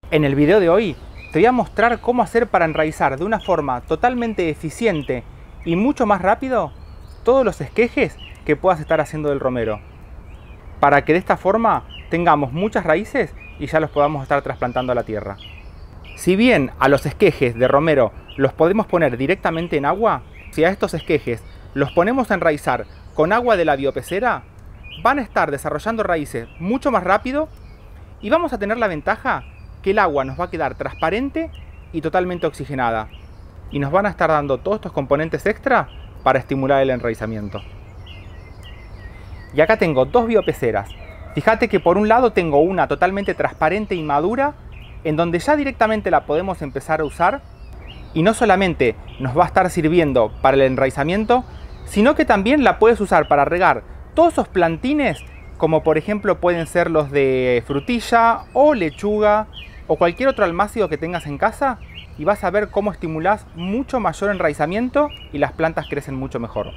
En el video de hoy te voy a mostrar cómo hacer para enraizar de una forma totalmente eficiente y mucho más rápido todos los esquejes que puedas estar haciendo del romero, para que de esta forma tengamos muchas raíces y ya los podamos estar trasplantando a la tierra. Si bien a los esquejes de romero los podemos poner directamente en agua, si a estos esquejes los ponemos a enraizar con agua de la biopecera, van a estar desarrollando raíces mucho más rápido y vamos a tener la ventaja que el agua nos va a quedar transparente y totalmente oxigenada, y nos van a estar dando todos estos componentes extra para estimular el enraizamiento. Y acá tengo dos biopeceras. Fíjate que por un lado tengo una totalmente transparente y madura, en donde ya directamente la podemos empezar a usar, y no solamente nos va a estar sirviendo para el enraizamiento, sino que también la puedes usar para regar todos esos plantines, como por ejemplo pueden ser los de frutilla o lechuga o cualquier otro almácigo que tengas en casa, y vas a ver cómo estimulás mucho mayor enraizamiento y las plantas crecen mucho mejor.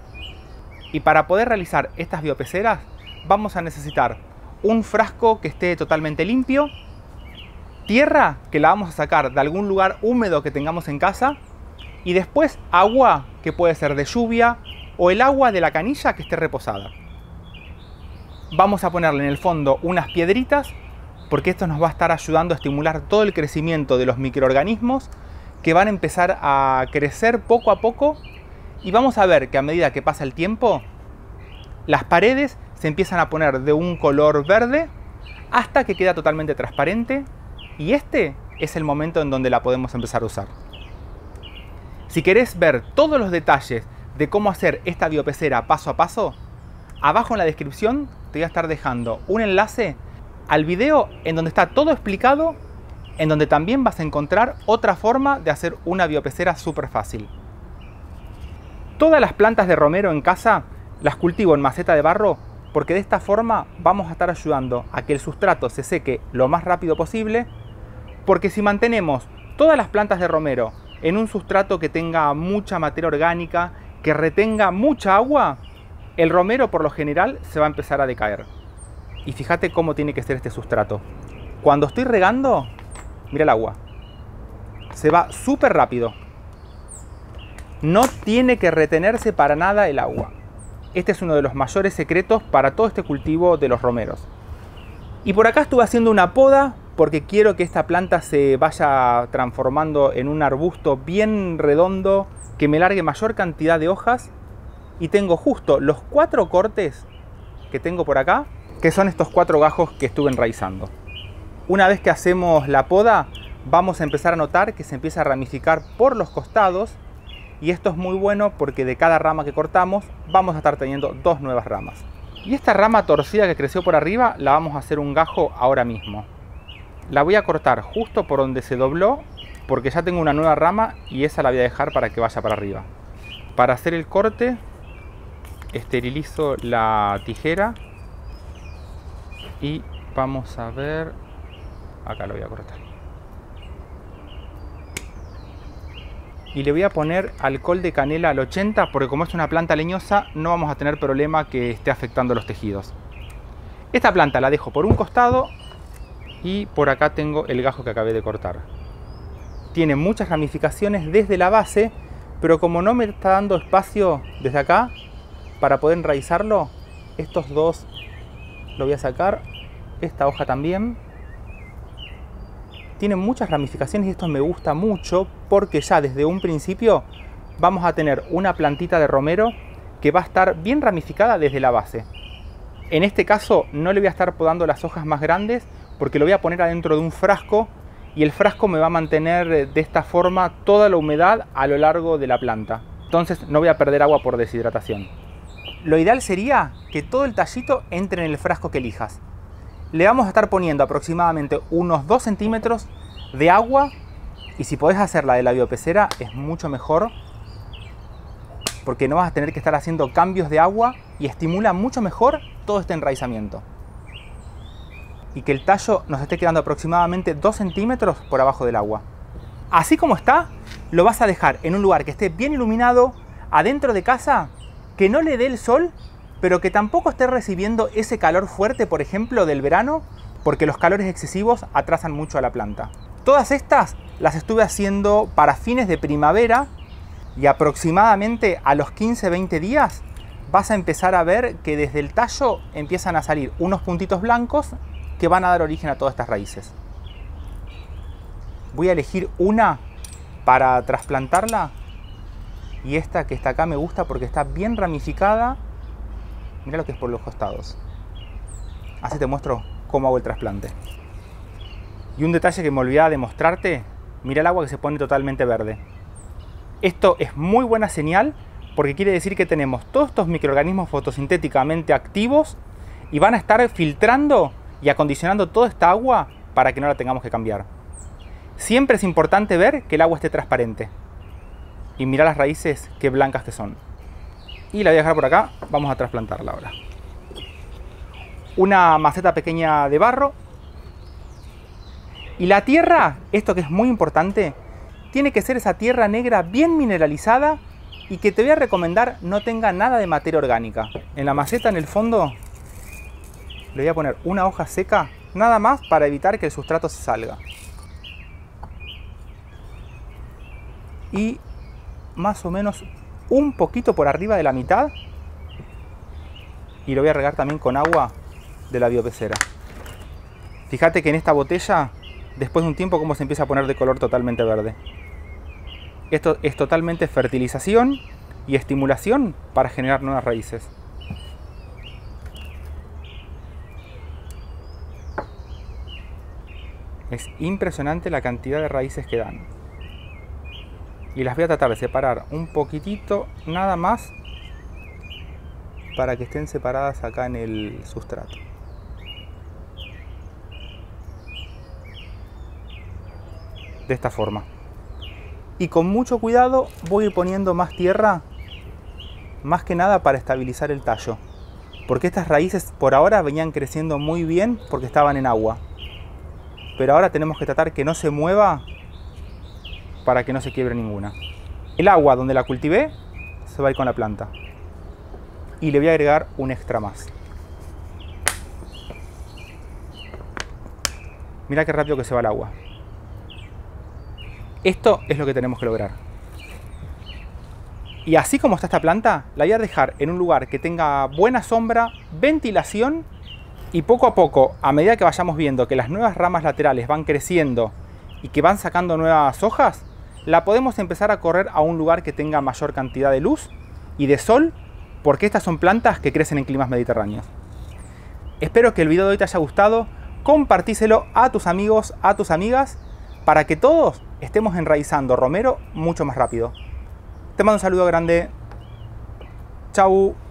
Y para poder realizar estas biopeceras vamos a necesitar un frasco que esté totalmente limpio, tierra que la vamos a sacar de algún lugar húmedo que tengamos en casa, y después agua que puede ser de lluvia o el agua de la canilla que esté reposada. Vamos a ponerle en el fondo unas piedritas, porque esto nos va a estar ayudando a estimular todo el crecimiento de los microorganismos que van a empezar a crecer poco a poco, y vamos a ver que a medida que pasa el tiempo las paredes se empiezan a poner de un color verde hasta que queda totalmente transparente, y este es el momento en donde la podemos empezar a usar. Si querés ver todos los detalles de cómo hacer esta biopecera paso a paso, abajo en la descripción te voy a estar dejando un enlace al video en donde está todo explicado, en donde también vas a encontrar otra forma de hacer una biopecera súper fácil. Todas las plantas de romero en casa las cultivo en maceta de barro, porque de esta forma vamos a estar ayudando a que el sustrato se seque lo más rápido posible, porque si mantenemos todas las plantas de romero en un sustrato que tenga mucha materia orgánica, que retenga mucha agua, el romero por lo general se va a empezar a decaer. Y fíjate cómo tiene que ser este sustrato. Cuando estoy regando, mira el agua, se va súper rápido. No tiene que retenerse para nada el agua. Este es uno de los mayores secretos para todo este cultivo de los romeros. Y por acá estuve haciendo una poda porque quiero que esta planta se vaya transformando en un arbusto bien redondo, que me largue mayor cantidad de hojas. Y tengo justo los 4 cortes que tengo por acá, que son estos 4 gajos que estuve enraizando. Una vez que hacemos la poda, vamos a empezar a notar que se empieza a ramificar por los costados, y esto es muy bueno porque de cada rama que cortamos vamos a estar teniendo 2 nuevas ramas. Y esta rama torcida que creció por arriba la vamos a hacer un gajo ahora mismo. La voy a cortar justo por donde se dobló, porque ya tengo una nueva rama y esa la voy a dejar para que vaya para arriba. Para hacer el corte, esterilizo la tijera y vamos a ver, acá lo voy a cortar. Y le voy a poner alcohol de canela al 80, porque como es una planta leñosa no vamos a tener problema que esté afectando los tejidos. Esta planta la dejo por un costado, y por acá tengo el gajo que acabé de cortar. Tiene muchas ramificaciones desde la base, pero como no me está dando espacio desde acá para poder enraizarlo, estos dos lo voy a sacar. Esta hoja también. Tiene muchas ramificaciones y esto me gusta mucho porque ya desde un principio vamos a tener una plantita de romero que va a estar bien ramificada desde la base. En este caso no le voy a estar podando las hojas más grandes porque lo voy a poner adentro de un frasco, y el frasco me va a mantener de esta forma toda la humedad a lo largo de la planta. Entonces no voy a perder agua por deshidratación. Lo ideal sería que todo el tallito entre en el frasco que elijas. Le vamos a estar poniendo aproximadamente unos 2 centímetros de agua, y si podés hacerla de la biopecera es mucho mejor, porque no vas a tener que estar haciendo cambios de agua y estimula mucho mejor todo este enraizamiento. Y que el tallo nos esté quedando aproximadamente 2 centímetros por abajo del agua. Así como está, lo vas a dejar en un lugar que esté bien iluminado, adentro de casa, que no le dé el sol, pero que tampoco esté recibiendo ese calor fuerte, por ejemplo, del verano, porque los calores excesivos atrasan mucho a la planta. Todas estas las estuve haciendo para fines de primavera y aproximadamente a los 15-20 días vas a empezar a ver que desde el tallo empiezan a salir unos puntitos blancos que van a dar origen a todas estas raíces. Voy a elegir una para trasplantarla y esta que está acá me gusta porque está bien ramificada. Mira lo que es por los costados. Así te muestro cómo hago el trasplante. Y un detalle que me olvidaba de mostrarte, mira el agua que se pone totalmente verde. Esto es muy buena señal porque quiere decir que tenemos todos estos microorganismos fotosintéticamente activos y van a estar filtrando y acondicionando toda esta agua para que no la tengamos que cambiar. Siempre es importante ver que el agua esté transparente. Y mira las raíces, qué blancas que son. Y la voy a dejar por acá, vamos a trasplantarla ahora. Una maceta pequeña de barro. Y la tierra, esto que es muy importante, tiene que ser esa tierra negra bien mineralizada y que te voy a recomendar no tenga nada de materia orgánica. En la maceta, en el fondo, le voy a poner una hoja seca, nada más para evitar que el sustrato se salga. Y más o menos un poquito por arriba de la mitad. Y lo voy a regar también con agua de la biopecera. Fíjate que en esta botella, después de un tiempo, cómo se empieza a poner de color totalmente verde. Esto es totalmente fertilización y estimulación para generar nuevas raíces. Es impresionante la cantidad de raíces que dan. Y las voy a tratar de separar un poquitito, nada más, para que estén separadas acá en el sustrato. De esta forma. Y con mucho cuidado voy a ir poniendo más tierra, más que nada para estabilizar el tallo. Porque estas raíces por ahora venían creciendo muy bien porque estaban en agua. Pero ahora tenemos que tratar que no se mueva para que no se quiebre ninguna. El agua donde la cultivé se va a ir con la planta. Y le voy a agregar un extra más. Mira qué rápido que se va el agua. Esto es lo que tenemos que lograr. Y así como está esta planta, la voy a dejar en un lugar que tenga buena sombra, ventilación, y poco a poco, a medida que vayamos viendo que las nuevas ramas laterales van creciendo y que van sacando nuevas hojas, la podemos empezar a correr a un lugar que tenga mayor cantidad de luz y de sol, porque estas son plantas que crecen en climas mediterráneos. Espero que el video de hoy te haya gustado. Compartíselo a tus amigos, a tus amigas, para que todos estemos enraizando romero mucho más rápido. Te mando un saludo grande. Chau.